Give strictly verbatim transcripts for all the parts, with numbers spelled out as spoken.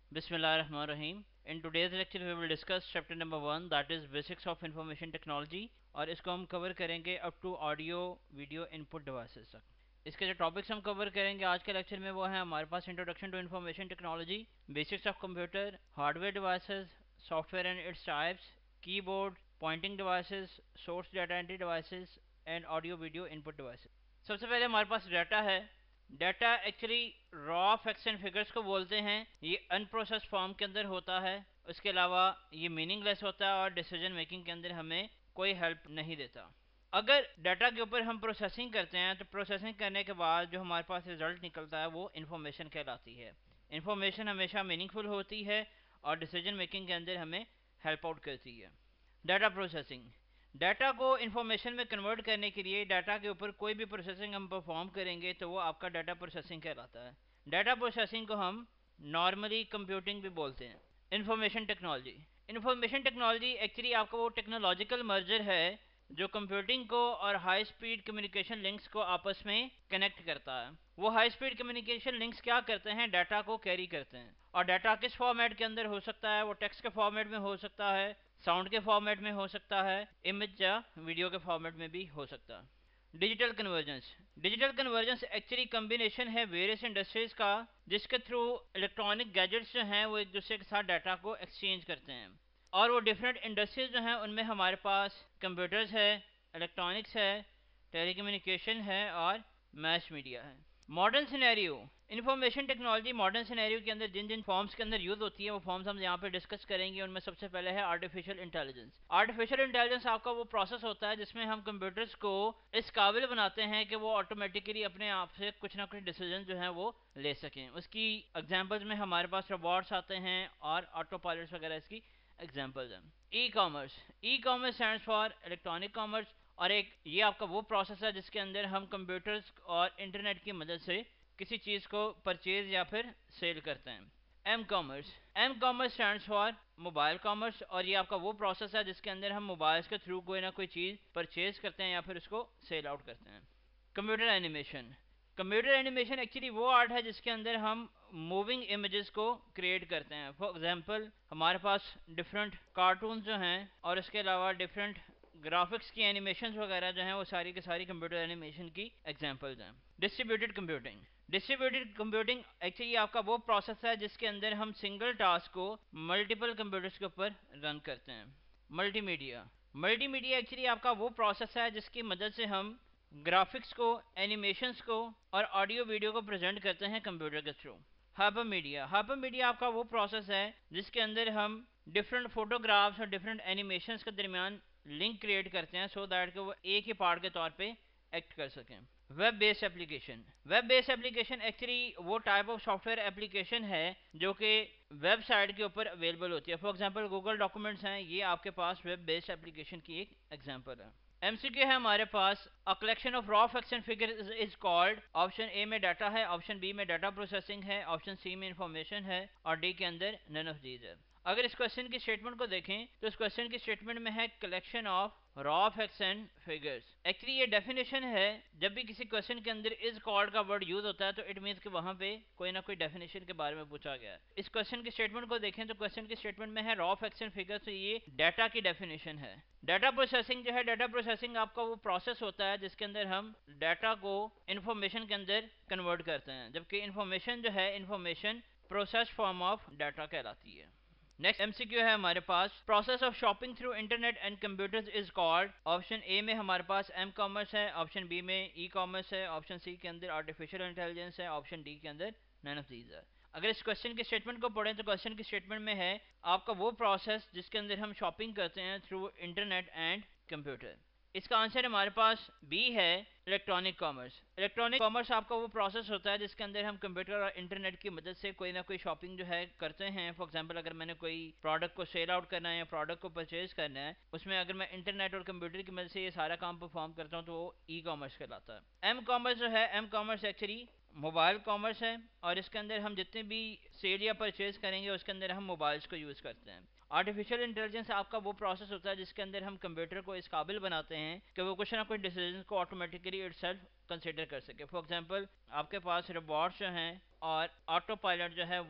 बिस्मिल्लाहिर्रहमानिर्रहीम। In today's lecture we will discuss chapter number one, that is basics of information technology, और इसको हम cover करेंगे up to audio video input devices तक। इसके जो टॉपिक्स हम कवर करेंगे आज के लेक्चर में वो है हमारे पास introduction to information technology, basics of computer, hardware devices, software and its types, keyboard, pointing devices, source data entry devices and audio video input devices. सबसे पहले हमारे पास डाटा है। Data actually raw facts and figures को बोलते हैं। ये unprocessed form के अंदर होता है। उसके अलावा ये मीनिंगलेस होता है और डिसीजन मेकिंग के अंदर हमें कोई हेल्प नहीं देता। अगर डाटा के ऊपर हम प्रोसेसिंग करते हैं तो प्रोसेसिंग करने के बाद जो हमारे पास रिजल्ट निकलता है वो इन्फॉर्मेशन कहलाती है। इन्फॉर्मेशन हमेशा मीनिंगफुल होती है और डिसीजन मेकिंग के अंदर हमें हेल्प आउट करती है। डाटा प्रोसेसिंग, डाटा को इन्फॉर्मेशन में कन्वर्ट करने के लिए डाटा के ऊपर कोई भी प्रोसेसिंग हम परफॉर्म करेंगे तो वो आपका डाटा प्रोसेसिंग कहलाता है। डाटा प्रोसेसिंग को हम नॉर्मली कंप्यूटिंग भी बोलते हैं। Information technology, information technology actually आपका वो टेक्नोलॉजिकल मर्जर है जो कंप्यूटिंग को और हाई स्पीड कम्युनिकेशन लिंक्स को आपस में कनेक्ट करता है। वो हाई स्पीड कम्युनिकेशन लिंक्स क्या करते हैं, डाटा को कैरी करते हैं। और डाटा किस फॉर्मेट के अंदर हो सकता है, वो टेक्स्ट के फॉर्मेट में हो सकता है, साउंड के फॉर्मेट में हो सकता है, इमेज या वीडियो के फॉर्मेट में भी हो सकता है। Digital convergence, digital convergence actually combination है वेरियस इंडस्ट्रीज का जिसके थ्रू इलेक्ट्रॉनिक गैजेट्स जो हैं वो एक दूसरे के साथ डाटा को एक्सचेंज करते हैं। और वो डिफरेंट इंडस्ट्रीज जो हैं उनमें हमारे पास कंप्यूटर्स है, इलेक्ट्रॉनिक्स है, टेलीकम्युनिकेशन है और मैस मीडिया है। Modern scenario, information technology modern scenario के अंदर जिन जिन फॉर्म्स के अंदर यूज होती है वो फॉर्म्स हम यहाँ पे डिस्कस करेंगे। उनमें सबसे पहले है आर्टिफिशियल इंटेलिजेंस। आर्टिफिशियल इंटेलिजेंस आपका वो प्रोसेस होता है जिसमें हम कंप्यूटर्स को इस काबिल बनाते हैं कि वो ऑटोमेटिकली अपने आप से कुछ ना कुछ डिसीजन जो है वो ले सकें। उसकी एग्जाम्पल्स में हमारे पास रोबोट्स आते हैं और ऑटो पायलट्स वगैरह इसकी एग्जाम्पल्स हैं। E commerce, e commerce stands for electronic commerce, और एक ये आपका वो प्रोसेस है जिसके अंदर हम कंप्यूटर्स और इंटरनेट की मदद से किसी चीज़ को परचेज या फिर सेल करते हैं। M commerce, M commerce stands for mobile commerce, और ये आपका वो प्रोसेस है जिसके अंदर हम मोबाइल्स के थ्रू कोई ना कोई चीज़ परचेज करते हैं या फिर उसको सेल आउट करते हैं। Computer animation, computer animation actually वो आर्ट है जिसके अंदर हम मूविंग इमेजेस को क्रिएट करते हैं। फॉर एग्जांपल हमारे पास डिफरेंट कार्टून जो हैं और इसके अलावा डिफरेंट ग्राफिक्स की एनिमेशन वगैरह जो हैं वो सारी की सारी कंप्यूटर एनिमेशन की एग्जांपल्स हैं। Distributed computing, distributed computing actually आपका वो प्रोसेस है जिसके अंदर हम सिंगल टास्क को मल्टीपल कंप्यूटर्स के ऊपर रन करते हैं। मल्टीमीडिया, मल्टीमीडिया एक्चुअली आपका वो प्रोसेस है जिसकी मदद से हम ग्राफिक्स को, एनिमेशंस को और ऑडियो वीडियो को प्रेजेंट करते हैं कंप्यूटर के through. Hypermedia, hypermedia आपका वो प्रोसेस है जिसके अंदर हम डिफरेंट फोटोग्राफ्स और डिफरेंट एनिमेशंस के दरमियान लिंक क्रिएट करते हैं सो दैट कि वो एक ही पार्ट के तौर पे एक्ट कर सकें। Web based application, web based application actually वो टाइप ऑफ सॉफ्टवेयर एप्लीकेशन है जो कि वेबसाइट के ऊपर अवेलेबल होती है। फॉर एग्जांपल गूगल डॉक्यूमेंट्स हैं, ये आपके पास वेब बेस्ड एप्लीकेशन की एक एग्जांपल है। एमसीक्यू है हमारे पास, a collection of raw facts and figures is called. Option A में डाटा है, ऑप्शन बी में डाटा प्रोसेसिंग है, ऑप्शन सी में इंफॉर्मेशन है और डी के अंदर नन ऑफ दीज है। अगर इस क्वेश्चन की स्टेटमेंट को देखें तो इस क्वेश्चन की स्टेटमेंट में है collection of raw facts and figures. Actually ये डेफिनेशन है, जब भी किसी क्वेश्चन के अंदर इज कॉल्ड का वर्ड यूज होता है तो इट मींस कि वहां पे कोई ना कोई डेफिनेशन के बारे में पूछा गया है। इस क्वेश्चन की स्टेटमेंट को देखें तो क्वेश्चन की स्टेटमेंट में है रॉ फैक्ट्स एंड फिगर्स, तो ये डाटा की डेफिनेशन है। डाटा प्रोसेसिंग जो है, डाटा प्रोसेसिंग आपका वो प्रोसेस होता है जिसके अंदर हम डाटा को इंफॉर्मेशन के अंदर कन्वर्ट करते हैं, जबकि इंफॉर्मेशन जो है, information process form of data कहलाती है। नेक्स्ट एमसीक्यू है हमारे पास, process of shopping through internet and computers is called. Option A में हमारे पास एम कॉमर्स है, ऑप्शन बी में ई कॉमर्स है, ऑप्शन सी के अंदर आर्टिफिशियल इंटेलिजेंस है, ऑप्शन डी के अंदर नन ऑफ दीज है। अगर इस क्वेश्चन की स्टेटमेंट को पढ़ें तो क्वेश्चन की स्टेटमेंट में है आपका वो प्रोसेस जिसके अंदर हम शॉपिंग करते हैं थ्रू इंटरनेट एंड कंप्यूटर। इसका आंसर हमारे पास बी है, इलेक्ट्रॉनिक कॉमर्स। इलेक्ट्रॉनिक कॉमर्स आपका वो प्रोसेस होता है जिसके अंदर हम कंप्यूटर और इंटरनेट की मदद से कोई ना कोई शॉपिंग जो है करते हैं। फॉर एग्जांपल अगर मैंने कोई प्रोडक्ट को सेल आउट करना है या प्रोडक्ट को परचेज करना है, उसमें अगर मैं इंटरनेट और कंप्यूटर की मदद से ये सारा काम परफॉर्म करता हूँ तो वो ई कॉमर्स कहलाता है। एम कॉमर्स जो है, M commerce actually mobile commerce है और इसके अंदर हम जितने भी सेल या परचेज करेंगे उसके अंदर हम मोबाइल्स को यूज़ करते हैं। आर्टिफिशियल इंटेलिजेंस आपका वो प्रोसेस होता है जिसके अंदर हम कंप्यूटर को इस काबिल बनाते हैं कि वो कुछ ना कुछ डिसीजन को ऑटोमेटिकली इटसेल्फ कंसिडर कर सके। फॉर एग्जांपल आपके पास रोबोट्स जो हैं और ऑटो पायलट जो है वो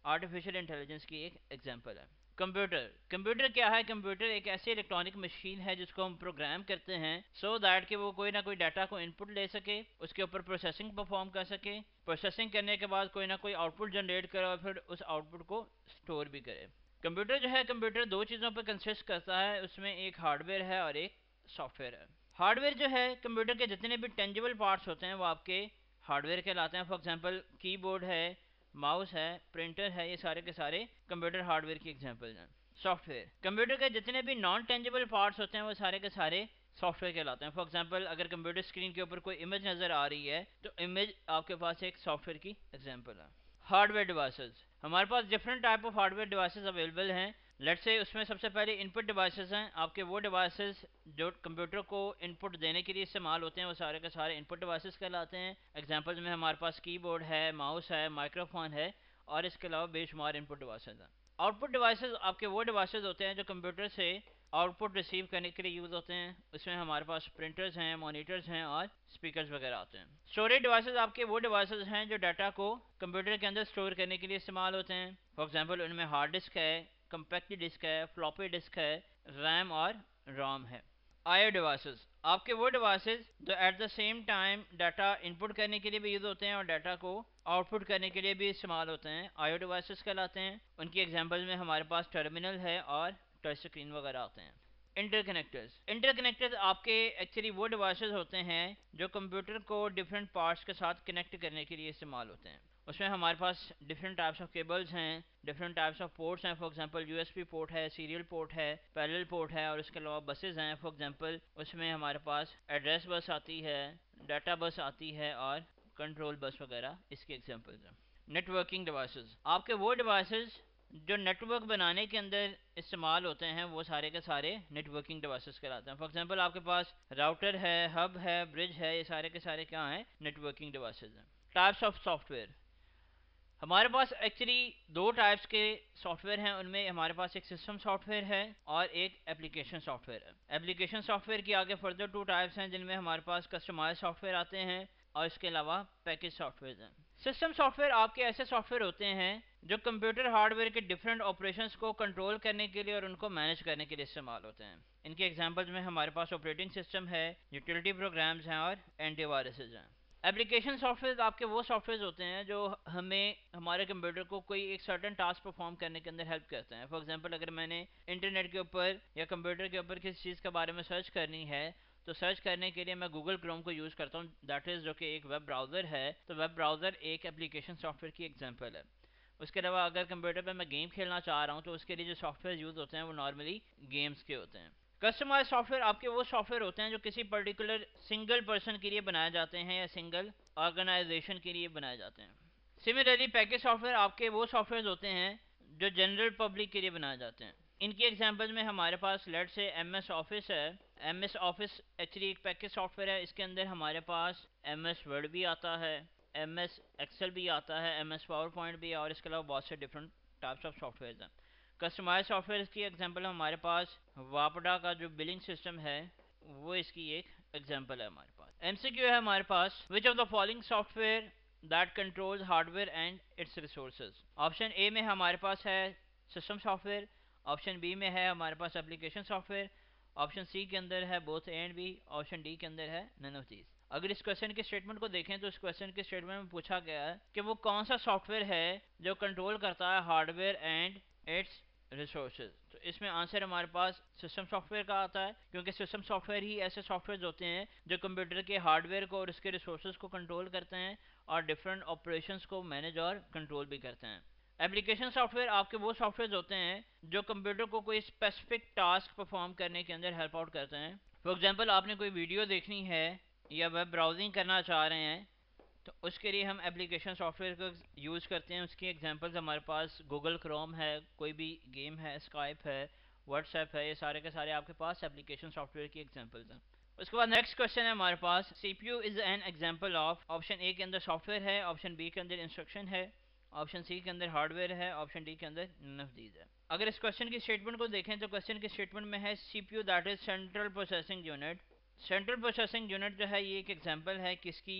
आर्टिफिशियल इंटेलिजेंस की एक एग्जांपल है। कंप्यूटर कंप्यूटर क्या है? कंप्यूटर एक ऐसी इलेक्ट्रॉनिक मशीन है जिसको हम प्रोग्राम करते हैं सो so दैट कि वो कोई ना कोई डाटा को इनपुट ले सके, उसके ऊपर प्रोसेसिंग परफॉर्म कर सके, प्रोसेसिंग करने के बाद कोई ना कोई आउटपुट जनरेट करे और फिर उस आउटपुट को स्टोर भी करे। कंप्यूटर जो है, कंप्यूटर दो चीज़ों पर कंसिस्ट करता है, उसमें एक हार्डवेयर है और एक सॉफ्टवेयर है। हार्डवेयर जो है, कंप्यूटर के जितने भी टेंजिबल पार्ट्स होते हैं वो आपके हार्डवेयर कहलाते हैं। फॉर एग्जांपल कीबोर्ड है, माउस है, प्रिंटर है, ये सारे के सारे कंप्यूटर हार्डवेयर की एग्जांपल्स हैं। सॉफ्टवेयर कंप्यूटर के जितने भी नॉन टेंजिबल पार्ट्स होते हैं वो सारे के सारे सॉफ्टवेयर कहलाते हैं। फॉर एग्जांपल अगर कंप्यूटर स्क्रीन के ऊपर कोई इमेज नज़र आ रही है तो इमेज आपके पास एक सॉफ्टवेयर की एग्जांपल है। हार्डवेयर डिवाइसेस, हमारे पास different type of hardware devices available हैं। लेट्स से उसमें सबसे पहले इनपुट डिवाइसेस हैं, आपके वो डिवाइसेस जो कंप्यूटर को इनपुट देने के लिए इस्तेमाल होते हैं वो सारे के सारे इनपुट डिवाइसेस कहलाते हैं। एग्जांपल्स में हमारे पास कीबोर्ड है, माउस है, माइक्रोफोन है और इसके अलावा बेशुमार इनपुट डिवाइसेस हैं। आउटपुट डिवाइसेस आपके वो डिवाइसेस होते हैं जो कंप्यूटर से आउटपुट रिसीव करने के लिए यूज़ होते हैं। उसमें हमारे पास प्रिंटर्स हैं, मॉनिटर्स हैं और स्पीकर्स वगैरह आते हैं। स्टोरेज डिवाइसेस आपके वो डिवाइसेस हैं जो डाटा को कंप्यूटर के अंदर स्टोर करने के लिए इस्तेमाल होते हैं। फॉर एग्जांपल उनमें हार्ड डिस्क है, कंपैक्ट डिस्क है, फ्लॉपी डिस्क है, रैम और रोम है। आईओ डिवाइसेस आपके वो डिवाइसेस जो at the same time data input करने के लिए भी यूज़ होते हैं और डाटा को आउटपुट करने के लिए भी इस्तेमाल होते हैं, आईओ डिवाइसेस कहलाते हैं। उनकी एग्जांपल में हमारे पास टर्मिनल है और टच स्क्रीन वगैरह आते हैं। इंटरकनेक्टर्स इंटरकनेक्टर्स आपके एक्चुअली वो डिवाइसेस होते हैं जो कंप्यूटर को डिफरेंट पार्ट्स के साथ कनेक्ट करने के लिए इस्तेमाल होते हैं। उसमें हमारे पास डिफरेंट टाइप्स ऑफ केबल्स हैं, डिफरेंट टाइप्स ऑफ पोर्ट्स हैं। फॉर एग्जांपल यूएसबी पोर्ट है, सीरियल पोर्ट है, पैरेलल पोर्ट है और उसके अलावा बसेस हैं। फॉर एग्जांपल उसमें हमारे पास एड्रेस बस आती है, डाटा बस आती है और कंट्रोल बस वगैरह इसके एग्जांपल्स हैं। नेटवर्किंग डिवाइसेस आपके वो डिवाइसेस जो नेटवर्क बनाने के अंदर इस्तेमाल होते हैं वो सारे के सारे नेटवर्किंग डिवाइसेस कहलाते हैं। फॉर एग्जांपल आपके पास राउटर है, हब है, ब्रिज है, ये सारे के सारे क्या हैं? नेटवर्किंग डिवाइसेस हैं। टाइप्स ऑफ सॉफ्टवेयर हमारे पास एक्चुअली दो टाइप्स के सॉफ्टवेयर हैं, उनमें हमारे पास एक सिस्टम सॉफ्टवेयर है और एक एप्लीकेशन सॉफ्टवेयर है। एप्लीकेशन सॉफ्टवेयर की आगे फर्दर टू टाइप्स हैं जिनमें हमारे पास कस्टमाइज सॉफ्टवेयर आते हैं और इसके अलावा पैकेज सॉफ्टवेयर हैं। सिस्टम सॉफ्टवेयर आपके ऐसे सॉफ्टवेयर होते हैं जो कंप्यूटर हार्डवेयर के डिफरेंट ऑपरेशंस को कंट्रोल करने के लिए और उनको मैनेज करने के लिए इस्तेमाल होते हैं। इनके एग्जांपल्स में हमारे पास ऑपरेटिंग सिस्टम है, यूटिलिटी प्रोग्राम्स हैं और एंटीवायरसेस हैं। एप्लीकेशन सॉफ्टवेयर आपके वो सॉफ्टवेयर होते हैं जो हमें हमारे कंप्यूटर को कोई एक सर्टेन टास्क परफॉर्म करने के अंदर हेल्प करते हैं। फॉर एग्जांपल अगर मैंने इंटरनेट के ऊपर या कंप्यूटर के ऊपर किसी चीज़ के बारे में सर्च करनी है तो सर्च करने के लिए मैं गूगल क्रोम को यूज़ करता हूँ, दैट इज़ जो कि एक वेब ब्राउज़र है। तो वेब ब्राउज़र एक एप्लीकेशन सॉफ्टवेयर की एग्जांपल है। उसके अलावा अगर कंप्यूटर पर मैं गेम खेलना चाह रहा हूँ तो उसके लिए जो सॉफ्टवेयर यूज़ होते हैं वो नॉर्मली गेम्स के होते हैं। कस्टमाइज सॉफ्टवेयर आपके वो सॉफ्टवेयर होते हैं जो किसी पर्टिकुलर सिंगल पर्सन के लिए बनाए जाते हैं या सिंगल ऑर्गेनाइजेशन के लिए बनाए जाते हैं। सिमिलरली पैकेज सॉफ्टवेयर आपके वो सॉफ्टवेयर होते हैं जो जनरल पब्लिक के लिए बनाए जाते हैं। इनकी एग्जांपल में हमारे पास let say M S office है। एम एस ऑफिस एक्चुअली एक पैकेज सॉफ्टवेयर है, इसके अंदर हमारे पास एम एस वर्ड भी आता है, एम एस एक्सेल भी आता है, एम एस पावर पॉइंट भी, और इसके अलावा बहुत से डिफरेंट टाइप्स ऑफ सॉफ्टवेयर हैं। कस्टमाइज सॉफ्टवेयर की एग्जांपल हमारे पास वापडा का जो बिलिंग सिस्टम है वो इसकी एक एग्जांपल है। हमारे पास एमसीक्यू है हमारे पास, which of the following software that controls hardware and its resources. Option A में हमारे पास है सिस्टम सॉफ्टवेयर, ऑप्शन बी में है हमारे पास एप्लीकेशन सॉफ्टवेयर, ऑप्शन सी के अंदर है both A and B, option D के अंदर है नन ऑफ दीज। अगर इस क्वेश्चन के स्टेटमेंट को देखें तो इस क्वेश्चन के स्टेटमेंट में पूछा गया है कि वो कौन सा सॉफ्टवेयर है जो कंट्रोल करता है हार्डवेयर एंड इट्स रिसोर्सेज। तो इसमें आंसर हमारे पास सिस्टम सॉफ्टवेयर का आता है, क्योंकि सिस्टम सॉफ्टवेयर ही ऐसे सॉफ्टवेयर होते हैं जो कंप्यूटर के हार्डवेयर को और उसके रिसोर्सेज को कंट्रोल करते हैं और डिफरेंट ऑपरेशंस को मैनेज और कंट्रोल भी करते हैं। एप्लीकेशन सॉफ्टवेयर आपके वो सॉफ्टवेयर होते हैं जो कंप्यूटर को कोई स्पेसिफिक टास्क परफॉर्म करने के अंदर हेल्प आउट करते हैं। फॉर एग्जांपल आपने कोई वीडियो देखनी है या वेब ब्राउजिंग करना चाह रहे हैं तो उसके लिए हम एप्लीकेशन सॉफ्टवेयर को यूज़ करते हैं। उसकी एग्जांपल्स हमारे पास गूगल क्रोम है, कोई भी गेम है, स्काइप है, व्हाट्सएप है, ये सारे के सारे आपके पास एप्लीकेशन सॉफ्टवेयर की एग्जांपल्स हैं। उसके बाद नेक्स्ट क्वेश्चन है हमारे पास, CPU is an example of. Option A के अंदर सॉफ्टवेयर है, ऑप्शन बी के अंदर इंस्ट्रक्शन है, ऑप्शन सी के अंदर हार्डवेयर है, ऑप्शन डी के अंदर नन ऑफ दीज है। अगर इस क्वेश्चन की स्टेटमेंट को देखें तो क्वेश्चन के स्टेटमेंट में है CPU that is central processing unit. Central processing unit जो है ये एक एग्जांपल है किसकी?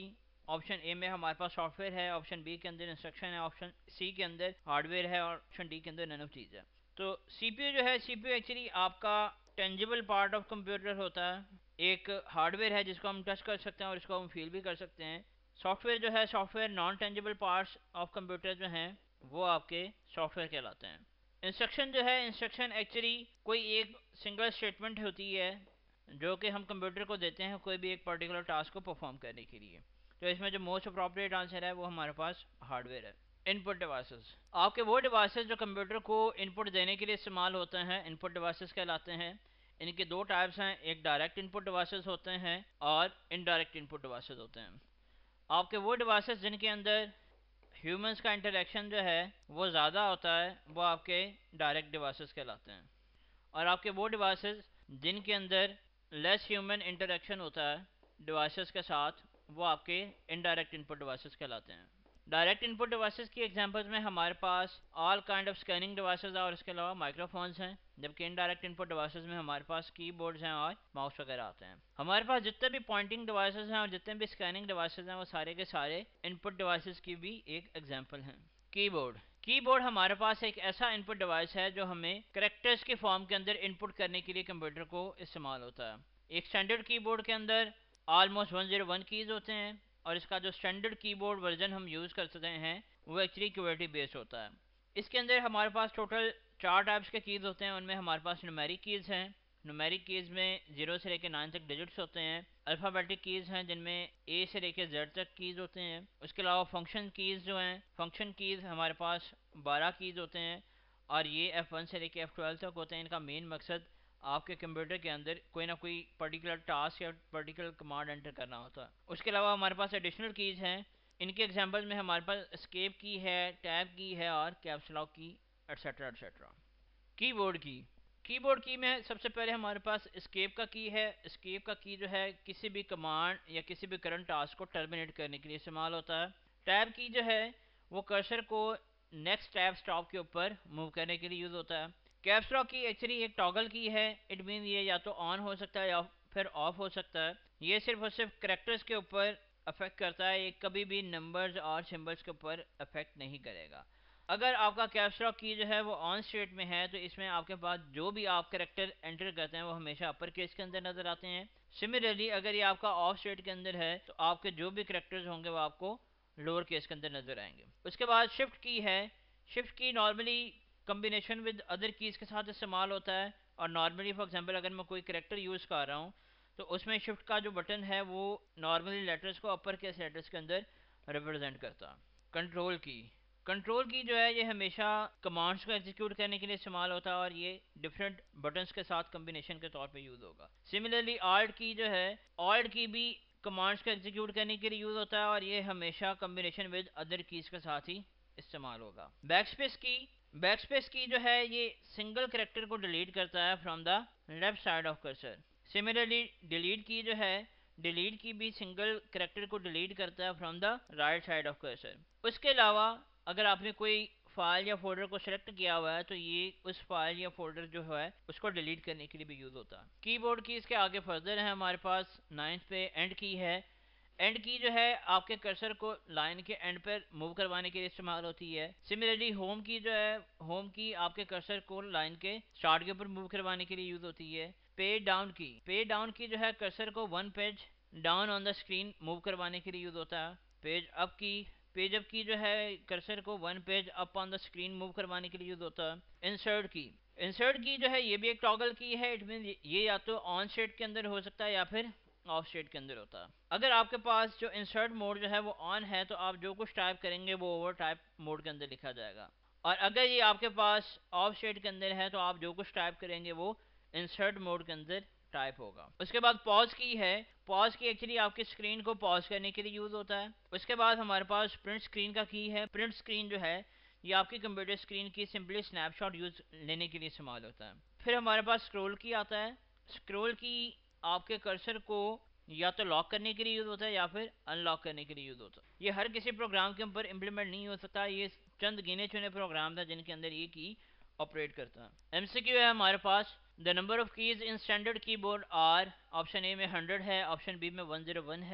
ऑप्शन ए में हमारे पास सॉफ्टवेयर है, ऑप्शन बी के अंदर इंस्ट्रक्शन है, ऑप्शन सी के अंदर हार्डवेयर है और ऑप्शन डी के अंदर नन ऑफ चीज़ है। तो सीपीयू जो है, सीपीयू एक्चुअली आपका टेंजिबल पार्ट ऑफ कंप्यूटर होता है, एक हार्डवेयर है जिसको हम टच कर सकते हैं और इसको हम फील भी कर सकते हैं। सॉफ्टवेयर जो है, software non tangible parts of computer जो हैं वो आपके सॉफ्टवेयर कहलाते हैं। इंस्ट्रक्शन जो है, इंस्ट्रक्शन एक्चुअली कोई एक सिंगल स्टेटमेंट होती है जो कि हम कंप्यूटर को देते हैं कोई भी एक पर्टिकुलर टास्क को परफॉर्म करने के लिए। तो इसमें जो मोस्ट अप्रोप्रिएट आंसर है वो हमारे पास हार्डवेयर है। इनपुट डिवाइसेस, आपके वो डिवाइसेस जो कंप्यूटर को इनपुट देने के लिए इस्तेमाल होते हैं इनपुट डिवाइसेस कहलाते हैं। इनके दो टाइप्स हैं, एक डायरेक्ट इनपुट डिवाइसेस होते हैं और इनडायरेक्ट इनपुट डिवाइसेस होते हैं। आपके वो डिवाइसेस जिनके अंदर ह्यूमंस का इंटरेक्शन जो है वो ज़्यादा होता है वो आपके डायरेक्ट डिवाइसेस कहलाते हैं, और आपके वो डिवाइसेस जिनके अंदर लेस ह्यूमन इंटरेक्शन होता है डिवाइसेस के साथ वो आपके इनडायरेक्ट इनपुट डिवाइसेस कहलाते हैं। डायरेक्ट इनपुट डिवाइसेस की एग्जांपल्स में हमारे पास all kind of scanning devices और इसके अलावा माइक्रोफोन्स हैं, जबकि इनडायरेक्ट इनपुट डिवाइसेस में हमारे पास कीबोर्ड्स हैं और माउस वगैरह आते हैं। हमारे पास जितने भी पॉइंटिंग डिवाइसेस हैं और जितने भी स्कैनिंग डिवाइसेस हैं वो सारे के सारे इनपुट डिवाइसेस की भी एक एग्जांपल हैं। कीबोर्ड, कीबोर्ड हमारे पास एक ऐसा इनपुट डिवाइस है जो हमें कैरेक्टर्स के फॉर्म के अंदर इनपुट करने के लिए कंप्यूटर को इस्तेमाल होता है। एक स्टैंडर्ड कीबोर्ड के अंदर almost one zero one keys होते हैं और इसका जो स्टैंडर्ड कीबोर्ड वर्जन हम यूज़ कर सकते हैं वो एक्चुअली क्यूबर्टी बेस्ड होता है। इसके अंदर हमारे पास टोटल चार टाइप्स के कीज़ होते हैं, उनमें हमारे पास न्यूमेरिक कीज़ हैं, न्यूमेरिक कीज़ में जीरो से लेकर नाइन तक डिजिट्स होते हैं। अल्फ़ाबेटिक कीज़ हैं जिनमें ए से लेकर जेड तक कीज़ होते हैं। उसके अलावा फंक्शन कीज़ जो हैं, फंक्शन कीज़ हमारे पास बारह कीज़ होते हैं और ये एफ वन से लेकर एफ ट्वेल्व तक होते हैं। इनका मेन मकसद आपके कंप्यूटर के अंदर कोई ना कोई पर्टिकुलर टास्क या पर्टिकुलर कमांड एंटर करना होता है। उसके अलावा हमारे पास एडिशनल कीज़ हैं, इनके एग्जांपल में हमारे पास एस्केप की है, टैब की है और caps lock key etcetera etcetera. Keyboard key, keyboard key में सबसे पहले हमारे पास एस्केप का की है। एस्केप का की जो है किसी भी कमांड या किसी भी करंट टास्क को टर्मिनेट करने के लिए इस्तेमाल होता है। टैब की जो है वो कर्सर को नेक्स्ट टैब स्टॉप के ऊपर मूव करने के लिए यूज़ होता है। कैप्स लॉक की एक्चुअली एक टॉगल की है, इट मीन ये या तो ऑन हो सकता है या फिर ऑफ हो सकता है। ये सिर्फ और सिर्फ करेक्टर्स के ऊपर अफेक्ट करता है, ये कभी भी नंबर्स और सिंबल्स के ऊपर अफेक्ट नहीं करेगा। अगर आपका कैप्स लॉक की जो है वो ऑन स्टेट में है तो इसमें आपके पास जो भी आप करेक्टर एंटर करते हैं वो हमेशा अपर केस के अंदर नजर आते हैं। सिमिलरली अगर ये आपका ऑफ स्टेट के अंदर है तो आपके जो भी करेक्टर्स होंगे वो आपको लोअर केस के अंदर नजर आएंगे। उसके बाद शिफ्ट की है, shift key normally combination with other keys के साथ इस्तेमाल होता है, और नॉर्मली फॉर एग्जांपल अगर मैं कोई करेक्टर यूज़ कर रहा हूँ तो उसमें शिफ्ट का जो बटन है वो नॉर्मली लेटर्स को अपर केस लेटर्स के अंदर रिप्रेजेंट करता है। कंट्रोल की, कंट्रोल की जो है ये हमेशा कमांड्स को एग्जीक्यूट करने के लिए इस्तेमाल होता है और ये डिफरेंट बटन्स के साथ कम्बिनेशन के तौर पे यूज़ होगा। सिमिलरली ऑल्ट की जो है, ऑल्ट की भी कमांड्स को एग्जीक्यूट करने के लिए यूज़ होता है और ये हमेशा कम्बिनेशन विद अदर कीज़ के साथ ही इस्तेमाल होगा। बैकस्पेस की, बैकस्पेस की जो है ये सिंगल करेक्टर को डिलीट करता है from the left side of cursor. Similarly delete key जो है, डिलीट की भी सिंगल करेक्टर को डिलीट करता है from the right side of cursor. उसके अलावा अगर आपने कोई फाइल या फोल्डर को सिलेक्ट किया हुआ है तो ये उस फाइल या फोल्डर जो है उसको डिलीट करने के लिए भी यूज़ होता है। कीबोर्ड की इसके आगे फर्दर है हमारे पास नाइन्थ पे एंड की है। एंड की जो है आपके कर्सर को लाइन के एंड पर मूव करवाने के लिए इस्तेमाल होती है। सिमिलरली होम की जो है, होम की आपके कर्सर को लाइन के स्टार्ट के ऊपर मूव करवाने के लिए यूज़ होती है। Page down key, page down key जो है कर्सर को one page down on the screen move करवाने के लिए यूज़ होता है। Page up key, page up key जो है कर्सर को one page up on the screen move करवाने के लिए यूज़ होता है। इंसर्ट की, इंसर्ट की जो है ये भी एक टॉगल की है, इट मीन ये या तो ऑन स्टेट के अंदर हो सकता है या फिर ऑफ स्टेट के अंदर होता है। अगर आपके पास जो इंसर्ट मोड जो है वो ऑन है तो आप जो कुछ टाइप करेंगे वो ओवर टाइप मोड के अंदर लिखा जाएगा, और अगर ये आपके पास ऑफ स्टेट के अंदर है तो आप जो कुछ टाइप करेंगे वो इंसर्ट मोड के अंदर टाइप होगा। उसके बाद पॉज की है, पॉज की एक्चुअली आपकी स्क्रीन को पॉज करने के लिए यूज़ होता है। उसके बाद हमारे पास प्रिंट स्क्रीन का की है। प्रिंट स्क्रीन जो है ये आपकी कंप्यूटर स्क्रीन की सिंपली स्नैपशॉट यूज लेने के लिए इस्तेमाल होता है। फिर हमारे पास स्क्रॉल की आता है। स्क्रॉल की आपके कर्सर को या तो लॉक करने के लिए यूज़ होता है या फिर अनलॉक करने के लिए यूज़ होता है। ये हर किसी प्रोग्राम के ऊपर इम्प्लीमेंट नहीं हो सकता, ये चंद गिने चुने प्रोग्राम था जिनके अंदर ये की ऑपरेट करता है। एमसीक्यू है हमारे पास, the number of keys in standard keyboard are, option A में हंड्रेड है, ऑप्शन बी में वन ज़ीरो वन है,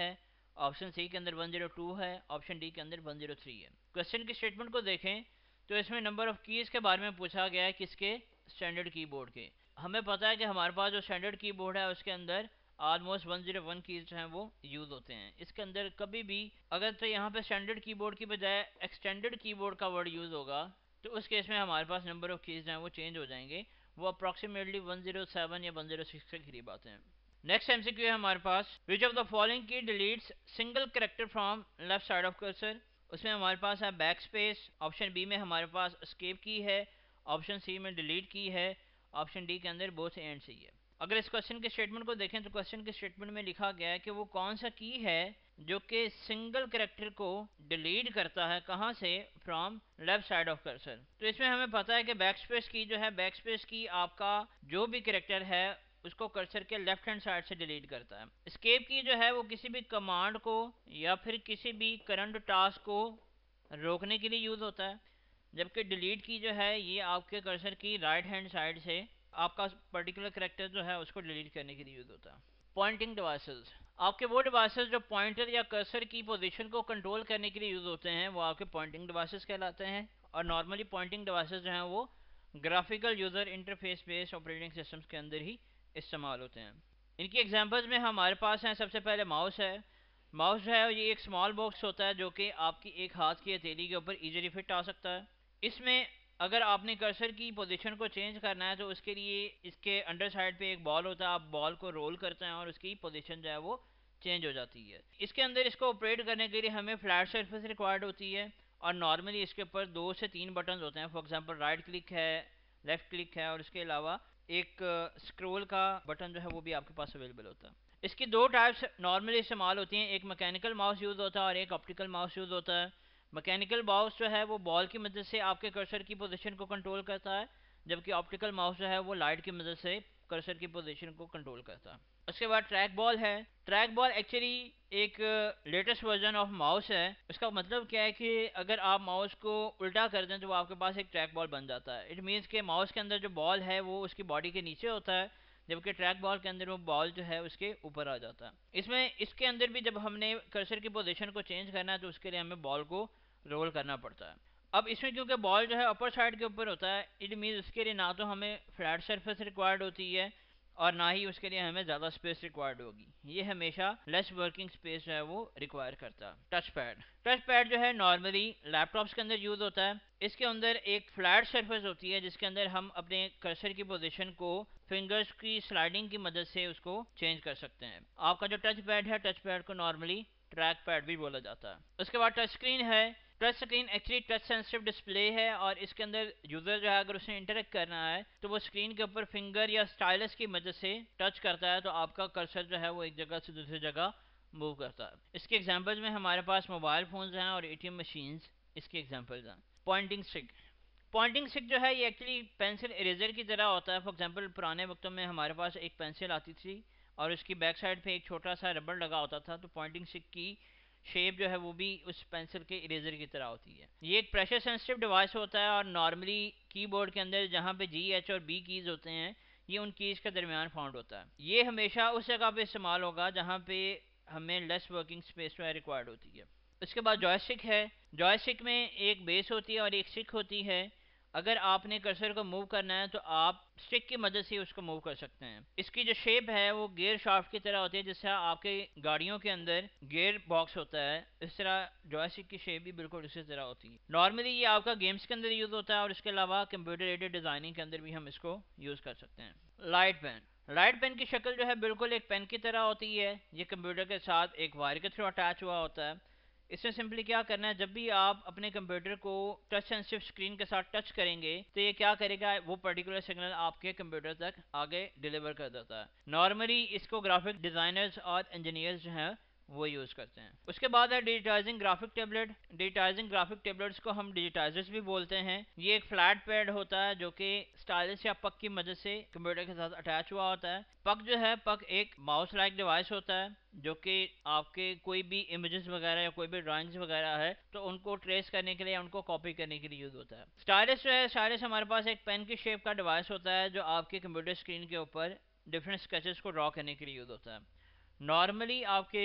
ऑप्शन सी के अंदर वन ज़ीरो टू है, ऑप्शन डी के अंदर वन ज़ीरो थ्री है। क्वेश्चन की स्टेटमेंट को देखें तो इसमें नंबर ऑफ कीज के बारे में पूछा गया है, किसके? स्टैंडर्ड कीबोर्ड के। हमें पता है कि हमारे पास जो स्टैंडर्ड कीबोर्ड है उसके अंदर almost one zero one keys जो हैं वो यूज होते हैं। इसके अंदर कभी भी अगर तो यहाँ पे स्टैंडर्ड कीबोर्ड की बजाय एक्सटेंडेड कीबोर्ड का वर्ड यूज होगा तो उस केस में हमारे पास नंबर ऑफ कीज जो हैं वो चेंज हो जाएंगे, वो अप्रॉक्सीमेटली वन ज़ीरो सेवन या वन ज़ीरो सिक्स के करीब आते हैं। नेक्स्ट एमसीक्यू है हमारे पास, which of the following key deletes single character from left side of cursor. उसमें हमारे पास है बैक स्पेस, ऑप्शन बी में हमारे पास एस्केप की है, ऑप्शन सी में डिलीट की है, ऑप्शन डी के अंदर बोथ एंड सी है। अगर इस क्वेश्चन के स्टेटमेंट को देखें तो क्वेश्चन के स्टेटमेंट में लिखा गया है कि वो कौन सा की है जो कि सिंगल कैरेक्टर को डिलीट करता है, कहां से? From left side of cursor. तो इसमें हमें पता है कि बैकस्पेस की जो है, बैकस्पेस की आपका जो भी कैरेक्टर है उसको कर्सर के लेफ्ट हैंड साइड से डिलीट करता है। एस्केप की जो है वो किसी भी कमांड को या फिर किसी भी करंट टास्क को रोकने के लिए यूज होता है, जबकि डिलीट की जो है ये आपके कर्सर की राइट हैंड साइड से आपका पर्टिकुलर कैरेक्टर जो है उसको डिलीट करने के लिए यूज होता है। पॉइंटिंग डिवाइसेस, आपके वो डिवाइसेस जो पॉइंटर या कर्सर की पोजीशन को कंट्रोल करने के लिए यूज होते हैं वो आपके पॉइंटिंग डिवाइसेस कहलाते हैं। और नॉर्मली पॉइंटिंग डिवाइसेस जो हैं वो graphical user interface based operating systems के अंदर ही इस्तेमाल होते हैं। इनकी एग्जांपल्स में हमारे पास हैं, सबसे पहले माउस है। माउस जो है ये एक स्मॉल बॉक्स होता है जो कि आपकी एक हाथ की हथेली के ऊपर इजीली फिट आ सकता है। इसमें अगर आपने कर्सर की पोजीशन को चेंज करना है तो उसके लिए इसके अंडर साइड पे एक बॉल होता है, आप बॉल को रोल करते हैं और उसकी पोजीशन जो है वो चेंज हो जाती है। इसके अंदर इसको ऑपरेट करने के लिए हमें फ्लैट सरफेस रिक्वायर्ड होती है और नॉर्मली इसके ऊपर दो से तीन बटन होते हैं। फॉर एग्जांपल राइट क्लिक है, लेफ्ट क्लिक है और इसके अलावा एक स्क्रॉल का बटन जो है वो भी आपके पास अवेलेबल होता है। इसकी दो टाइप्स नॉर्मली इस्तेमाल होती हैं, एक मैकेनिकल माउस यूज़ होता है और एक ऑप्टिकल माउस यूज़ होता है। मैकेनिकल माउस जो है वो बॉल की मदद से आपके कर्सर की पोजीशन को कंट्रोल करता है, जबकि ऑप्टिकल माउस जो है वो लाइट की मदद से कर्सर की पोजीशन को कंट्रोल करता है। उसके बाद ट्रैक बॉल है। ट्रैक बॉल एक्चुअली एक लेटेस्ट वर्जन ऑफ माउस है। इसका मतलब क्या है कि अगर आप माउस को उल्टा कर दें तो आपके पास एक ट्रैक बॉल बन जाता है। इट मीन्स के माउस के अंदर जो बॉल है वो उसकी बॉडी के नीचे होता है, जबकि ट्रैक बॉल के अंदर वो बॉल जो है उसके ऊपर आ जाता है। इसमें इसके अंदर भी जब हमने कर्सर की पोजीशन को चेंज करना है तो उसके लिए हमें बॉल को रोल करना पड़ता है। अब इसमें क्योंकि बॉल जो है अपर साइड के ऊपर होता है, इट मीन उसके लिए ना तो हमें फ्लैट सरफेस रिक्वायर्ड होती है और ना ही उसके लिए हमें ज़्यादा स्पेस रिक्वायर्ड होगी। ये हमेशा लेस वर्किंग स्पेस जो है वो रिक्वायर करता है। टच पैड, टच पैड जो है नॉर्मली लैपटॉप्स के अंदर यूज होता है। इसके अंदर एक फ्लैट सरफेस होती है जिसके अंदर हम अपने कर्सर की पोजीशन को फिंगर्स की स्लाइडिंग की मदद से उसको चेंज कर सकते हैं। आपका जो टच पैड है, टच पैड को नॉर्मली ट्रैक पैड भी बोला जाता है। उसके बाद टच स्क्रीन है। Touch screen actually touch sensitive display है और इसके अंदर यूजर जो है अगर उसने इंटरेक्ट करना है तो वो स्क्रीन के ऊपर फिंगर या स्टाइलस की मदद से टच करता है तो आपका कर्सर जो है वो एक जगह से दूसरी जगह मूव करता है। इसके एग्जांपल्स में हमारे पास मोबाइल फोन्स हैं और एटीएम मशीन्स इसके एग्जांपल्स हैं। पॉइंटिंग स्टिक, पॉइंटिंग स्टिक जो है ये एक्चुअली पेंसिल इरेजर की तरह होता है। फॉर एग्जांपल पुराने वक्तों में हमारे पास एक पेंसिल आती थी और उसकी बैक साइड पे एक छोटा सा रबड़ लगा होता था, तो पॉइंटिंग स्टिक की शेप जो है वो भी उस पेंसिल के इरेजर की तरह होती है। ये एक प्रेशर सेंसिटिव डिवाइस होता है और नॉर्मली कीबोर्ड के अंदर जहाँ पे जी एच और बी कीज होते हैं ये उन कीज के दरमियान फाउंड होता है। ये हमेशा उस जगह पे इस्तेमाल होगा जहाँ पे हमें लेस वर्किंग स्पेस जो है रिक्वायर्ड होती है। उसके बाद जॉयस्टिक है। जॉयस्टिक में एक बेस होती है और एक स्टिक होती है। अगर आपने कर्सर को मूव करना है तो आप स्टिक की मदद से उसको मूव कर सकते हैं। इसकी जो शेप है वो गियर शाफ्ट की तरह होती है, जिससे आपके गाड़ियों के अंदर गियर बॉक्स होता है, इस तरह जॉयस्टिक की शेप भी बिल्कुल इसी तरह होती है। नॉर्मली ये आपका गेम्स के अंदर यूज होता है और इसके अलावा कंप्यूटर एडेड डिजाइनिंग के अंदर भी हम इसको यूज कर सकते हैं। लाइट पेन, लाइट पेन की शक्ल जो है बिल्कुल एक पेन की तरह होती है। ये कंप्यूटर के साथ एक वायर के थ्रू अटैच हुआ होता है। इसमें सिंपली क्या करना है, जब भी आप अपने कंप्यूटर को टच सेंसिटिव स्क्रीन के साथ टच करेंगे तो ये क्या करेगा, वो पर्टिकुलर सिग्नल आपके कंप्यूटर तक आगे डिलीवर कर देता है। नॉर्मली इसको ग्राफिक डिजाइनर्स और इंजीनियर्स जो हैं वो यूज करते हैं। उसके बाद है digitizing graphic tablet. Digitizing graphic tablets को हम डिजिटाइजर्स भी बोलते हैं। ये एक फ्लैट पैड होता है जो कि स्टाइलस या पक की मदद से कंप्यूटर के साथ अटैच हुआ होता है। पक जो है, पक एक माउस लाइक डिवाइस होता है जो कि आपके कोई भी इमेजेस वगैरह या कोई भी ड्राइंग्स वगैरह है तो उनको ट्रेस करने के लिए, उनको कॉपी करने के लिए यूज होता है। स्टाइलस जो है, स्टाइलस हमारे पास एक पेन की शेप का डिवाइस होता है जो आपके कंप्यूटर स्क्रीन के ऊपर डिफरेंट स्केचेस को ड्रॉ करने के लिए यूज होता है। नॉर्मली आपके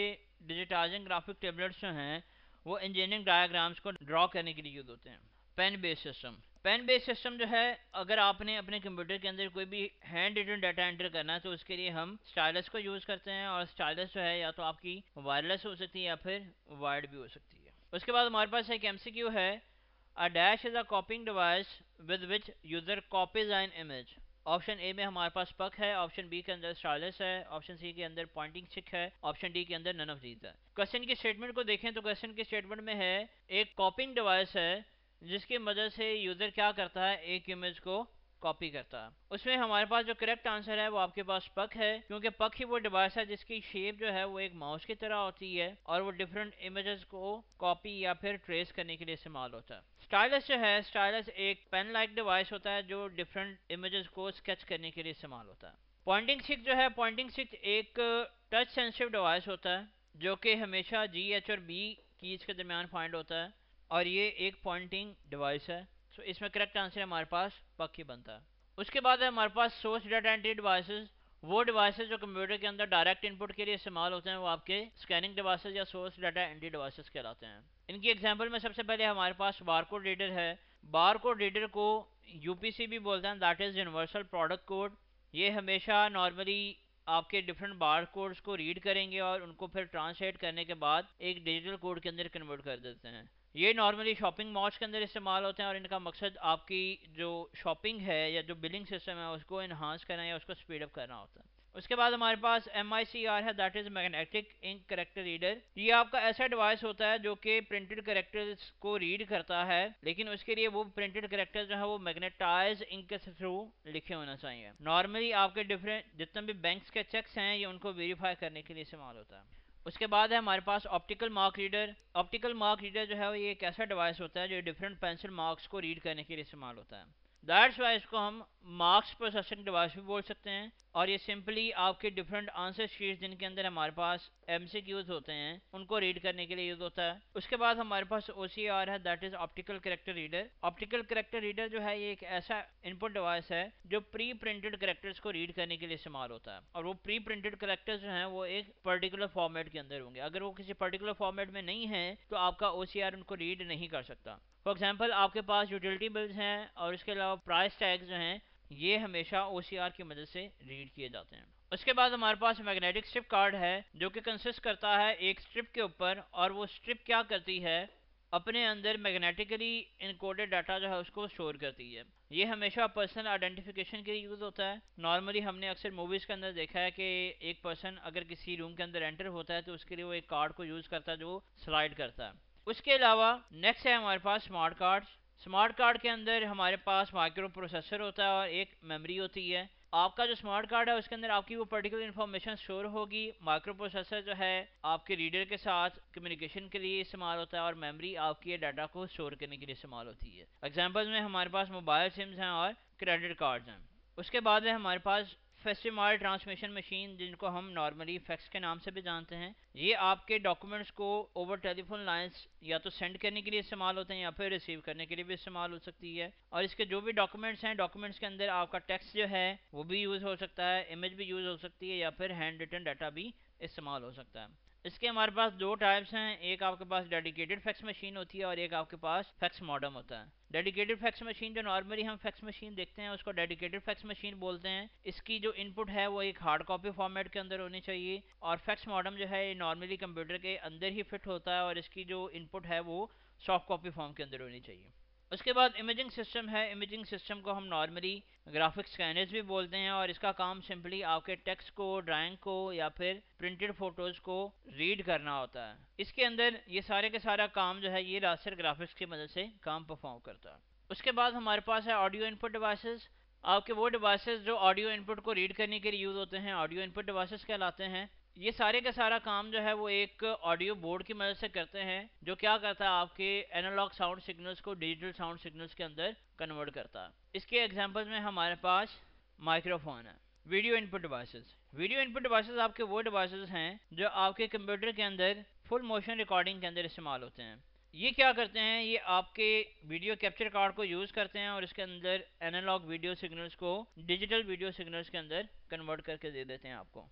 डिजिटाइजिंग ग्राफिक टेबलेट्स जो हैं वो इंजीनियरिंग डायग्राम्स को ड्रॉ करने के लिए यूज होते हैं। Pen based system, pen based system जो है, अगर आपने अपने कंप्यूटर के अंदर कोई भी हैंड रिटन डाटा एंटर करना है तो उसके लिए हम स्टाइलस को यूज़ करते हैं, और स्टाइलस जो है या तो आपकी वायरलेस हो सकती है या फिर वायर्ड भी हो सकती है। उसके बाद हमारे पास एक एमसीक्यू है, a dash is a copying device with which user copies an image. Option A में हमारे पास पक है, ऑप्शन बी के अंदर स्टाइलस है, ऑप्शन सी के अंदर पॉइंटिंग स्टिक है, ऑप्शन डी के अंदर नन ऑफ दीज है। क्वेश्चन की स्टेटमेंट को देखें तो क्वेश्चन की स्टेटमेंट में है एक कॉपिंग डिवाइस है जिसकी मदद से यूजर क्या करता है, एक इमेज को कॉपी करता है। उसमें हमारे पास जो करेक्ट आंसर है वो आपके पास पक है, क्योंकि पक ही वो डिवाइस है जिसकी शेप जो है वो एक माउस की तरह होती है और वो डिफरेंट इमेजेस को कॉपी या फिर ट्रेस करने के लिए इस्तेमाल होता है। स्टाइलस जो है, स्टाइलस एक पेन लाइक डिवाइस होता है जो डिफरेंट इमेजेस को स्केच करने के लिए इस्तेमाल होता है। पॉइंटिंग स्टिक जो है, पॉइंटिंग स्टिक एक टच सेंसिटिव डिवाइस होता है जो कि हमेशा जी एच और बी कीज के दरमियान फाइंड होता है, और ये एक पॉइंटिंग डिवाइस है। सो so, इसमें करेक्ट आंसर हमारे पास पक ही बनता है। उसके बाद है हमारे पास सोर्स डाटा एंट्री डिवाइसेस। वो डिवाइसेस जो कंप्यूटर के अंदर डायरेक्ट इनपुट के लिए इस्तेमाल होते हैं वो आपके स्कैनिंग डिवाइसेस या सोर्स डाटा एंट्री डिवाइसेस कहलाते हैं। इनकी एग्जांपल में सबसे पहले हमारे पास बारकोड रीडर है। बारकोड रीडर को यूपीसी भी बोलते हैं, that is universal product code. ये हमेशा नॉर्मली आपके डिफरेंट बार कोड्स को रीड करेंगे और उनको फिर ट्रांसलेट करने के बाद एक डिजिटल कोड के अंदर कन्वर्ट कर देते हैं। ये नॉर्मली शॉपिंग मॉल्स के अंदर इस्तेमाल होते हैं और इनका मकसद आपकी जो शॉपिंग है या जो बिलिंग सिस्टम है उसको इन्हांस करना या उसको स्पीड अप करना होता है। उसके बाद हमारे पास एम आई सी आर है, that is magnetic ink character reader. ये आपका ऐसा डिवाइस होता है जो कि प्रिंटेड करेक्टर्स को रीड करता है, लेकिन उसके लिए वो प्रिंटेड करेक्टर्स जो है वो मैग्नेटाइज इंक के थ्रू लिखे होना चाहिए। नॉर्मली आपके डिफरेंट जितने भी बैंक्स के चेक्स हैं ये उनको वेरीफाई करने के लिए इस्तेमाल होता है। उसके बाद है हमारे पास optical mark reader. Optical mark reader जो है वो ये एक ऐसा डिवाइस होता है जो डिफरेंट पेंसिल मार्क्स को रीड करने के लिए इस्तेमाल होता है। दैट्स वाई इसको हम मार्क्स प्रोसेसिंग डिवाइस भी बोल सकते हैं, और ये सिंपली आपके डिफरेंट आंसर शीट्स जिनके अंदर हमारे पास एमसीक्यूज होते हैं उनको रीड करने के लिए यूज होता है। उसके बाद हमारे पास ओसीआर है, that is optical character reader. Optical character reader जो है ये एक ऐसा इनपुट डिवाइस है जो प्री प्रिंटेड कैरेक्टर्स को रीड करने के लिए इस्तेमाल होता है, और वो प्री प्रिंटेड कैरेक्टर्स जो हैं वो एक पर्टिकुलर फॉर्मेट के अंदर होंगे। अगर वो किसी पर्टिकुलर फॉर्मेट में नहीं है तो आपका ओसीआर उनको रीड नहीं कर सकता। फॉर एग्जाम्पल आपके पास यूटिलिटी बिल्स हैं और इसके अलावा प्राइस टैग्स जो हैं ये हमेशा ओसीआर की मदद से रीड किए जाते हैं। उसके बाद हमारे पास मैग्नेटिक स्ट्रिप कार्ड है जो कि कंसिस्ट करता है एक स्ट्रिप के ऊपर, और वो स्ट्रिप क्या करती है, अपने अंदर मैग्नेटिकली इनकोडेड डाटा जो है उसको स्टोर करती है। ये हमेशा पर्सनल आइडेंटिफिकेशन के लिए यूज होता है। नॉर्मली हमने अक्सर मूवीज के अंदर देखा है कि एक पर्सन अगर किसी रूम के अंदर एंटर होता है तो उसके लिए वो एक कार्ड को यूज करता है जो स्लाइड करता है। उसके अलावा नेक्स्ट है हमारे पास स्मार्ट कार्ड। स्मार्ट कार्ड के अंदर हमारे पास माइक्रो प्रोसेसर होता है और एक मेमोरी होती है। आपका जो स्मार्ट कार्ड है उसके अंदर आपकी वो पर्टिकुलर इन्फॉर्मेशन स्टोर होगी। माइक्रो प्रोसेसर जो है आपके रीडर के साथ कम्युनिकेशन के लिए इस्तेमाल होता है, और मेमोरी आपकी डाटा को स्टोर करने के लिए इस्तेमाल होती है। एग्जाम्पल में हमारे पास मोबाइल सिम्स हैं और क्रेडिट कार्ड्स हैं। उसके बाद है हमारे पास फेस्टिमाल ट्रांसमिशन मशीन, जिनको हम नॉर्मली फैक्स के नाम से भी जानते हैं। ये आपके डॉक्यूमेंट्स को ओवर टेलीफोन लाइंस या तो सेंड करने के लिए इस्तेमाल होते हैं या फिर रिसीव करने के लिए भी इस्तेमाल हो सकती है। और इसके जो भी डॉक्यूमेंट्स हैं, डॉक्यूमेंट्स के अंदर आपका टेक्स्ट जो है वो भी यूज हो सकता है, इमेज भी यूज हो सकती है, या फिर हैंड रिटन डाटा भी इस्तेमाल हो सकता है। इसके हमारे पास दो टाइप्स हैं, एक आपके पास डेडिकेटेड फैक्स मशीन होती है और एक आपके पास फैक्स मॉडम होता है। डेडिकेटेड फैक्स मशीन जो नॉर्मली हम फैक्स मशीन देखते हैं उसको डेडिकेटेड फैक्स मशीन बोलते हैं। इसकी जो इनपुट है वो एक हार्ड कॉपी फॉर्मेट के अंदर होनी चाहिए, और फैक्स मॉडम जो है ये नॉर्मली कंप्यूटर के अंदर ही फिट होता है और इसकी जो इनपुट है वो सॉफ्ट कॉपी फॉर्म के अंदर होनी चाहिए। उसके बाद इमेजिंग सिस्टम है। इमेजिंग सिस्टम को हम नॉर्मली ग्राफिक्स स्कैनर्स भी बोलते हैं, और इसका काम सिंपली आपके टेक्स्ट को, ड्राइंग को या फिर प्रिंटेड फोटोज को रीड करना होता है। इसके अंदर ये सारे के सारा काम जो है ये रास्टर ग्राफिक्स की मदद से काम परफॉर्म करता है। उसके बाद हमारे पास है ऑडियो इनपुट डिवाइसेस। आपके वो डिवाइसेस जो ऑडियो इनपुट को रीड करने के लिए यूज होते हैं ऑडियो इनपुट डिवाइसेस कहलाते हैं। ये सारे का सारा काम जो है वो एक ऑडियो बोर्ड की मदद से करते हैं, जो क्या करता है आपके एनालॉग साउंड सिग्नल्स को डिजिटल साउंड सिग्नल्स के अंदर कन्वर्ट करता है। इसके एग्जांपल्स में हमारे पास माइक्रोफोन है। Video input devices. Video input devices आपके वो डिवाइसेस हैं जो आपके कंप्यूटर के अंदर फुल मोशन रिकॉर्डिंग के अंदर इस्तेमाल होते हैं। ये क्या करते हैं, ये आपके वीडियो कैप्चर कार्ड को यूज करते हैं और इसके अंदर एनालॉग वीडियो सिग्नल्स को डिजिटल वीडियो सिग्नल्स के अंदर कन्वर्ट करके दे देते हैं आपको।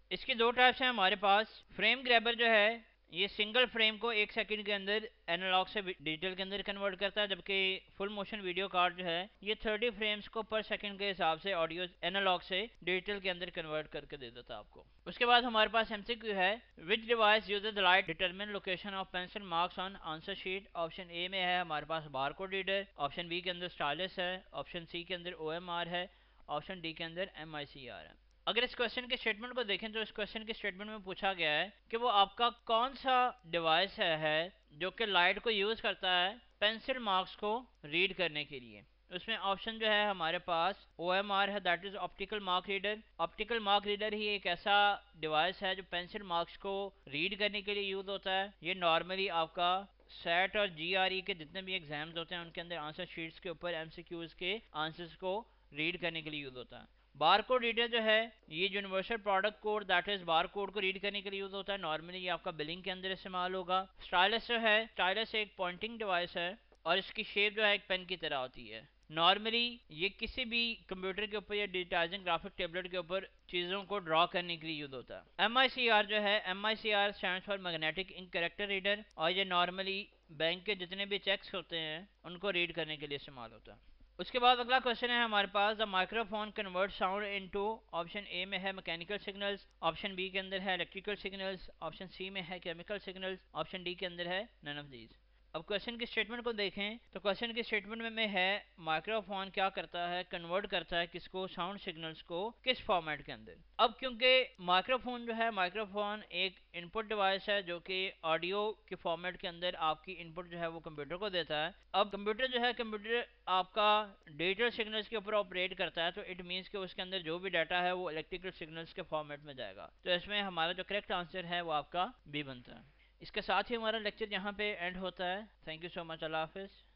इसकी दो टाइप्स हैं हमारे पास। फ्रेम ग्रैबर जो है ये सिंगल फ्रेम को एक सेकंड के अंदर एनालॉग से डिजिटल के अंदर कन्वर्ट करता है, जबकि फुल मोशन वीडियो कार्ड जो है ये थर्टी फ्रेम्स को पर सेकंड के हिसाब से ऑडियो एनालॉग से डिजिटल के अंदर कन्वर्ट करके दे देता है आपको। उसके बाद हमारे पास एमसीक्यू है, which device uses the light determine location of pencil marks on answer sheet. Option A में है हमारे पास bar code reader, option B के अंदर स्टाइलस है, ऑप्शन सी के अंदर ओ एम आर है, ऑप्शन डी के अंदर एम आई सी आर है। अगर इस क्वेश्चन के स्टेटमेंट को देखें तो इस क्वेश्चन के स्टेटमेंट में पूछा गया है कि वो आपका कौन सा डिवाइस है, है जो कि लाइट को यूज करता है पेंसिल मार्क्स को रीड करने के लिए। उसमें ऑप्शन जो है हमारे पास ओ एम आर है, that is optical mark reader. Optical mark reader ही एक ऐसा डिवाइस है जो पेंसिल मार्क्स को रीड करने के लिए यूज होता है। ये नॉर्मली आपका सेट और जी आर ई के जितने भी एग्जाम्स होते हैं उनके अंदर आंसर शीट्स के ऊपर एमसीक्यूज के आंसर्स को रीड करने के लिए यूज होता है। बार कोड रीडर जो है ये universal product code that is bar code को रीड करने के लिए यूज होता है। नॉर्मली ये आपका बिलिंग के अंदर इस्तेमाल होगा। स्टाइलस जो है, स्टाइलस एक पॉइंटिंग डिवाइस है और इसकी शेप जो है एक पेन की तरह होती है। नॉर्मली ये किसी भी कंप्यूटर के ऊपर या डिजिटाइजिंग ग्राफिक टेबलेट के ऊपर चीज़ों को ड्रॉ करने के लिए यूज होता है। एम आई सी आर जो है, M I C R stands for magnetic ink character reader और ये नॉर्मली बैंक के जितने भी चेक्स होते हैं उनको रीड करने के लिए इस्तेमाल होता है। उसके बाद अगला क्वेश्चन है हमारे पास, the microphone convert sound into. Option A में है मैकेनिकल सिग्नल्स, ऑप्शन बी के अंदर है इलेक्ट्रिकल सिग्नल्स, ऑप्शन सी में है केमिकल सिग्नल्स, ऑप्शन डी के अंदर है नन ऑफ दीज। अब क्वेश्चन के स्टेटमेंट को देखें तो क्वेश्चन के स्टेटमेंट में, में है माइक्रोफोन क्या करता है, कन्वर्ट करता है किसको, साउंड सिग्नल्स को किस फॉर्मेट के अंदर। अब क्योंकि माइक्रोफोन जो है, माइक्रोफोन एक इनपुट डिवाइस है जो कि ऑडियो के फॉर्मेट के अंदर आपकी इनपुट जो है वो कंप्यूटर को देता है। अब कंप्यूटर जो है, कंप्यूटर आपका डिजिटल सिग्नल्स के ऊपर ऑपरेट करता है, तो इट मीन्स कि उसके अंदर जो भी डाटा है वो इलेक्ट्रिकल सिग्नल्स के फॉर्मेट में जाएगा। तो इसमें हमारा जो करेक्ट आंसर है वो आपका बी बनता है। इसके साथ ही हमारा लेक्चर यहाँ पे एंड होता है। थैंक यू सो मच, अल्लाह हाफिज़।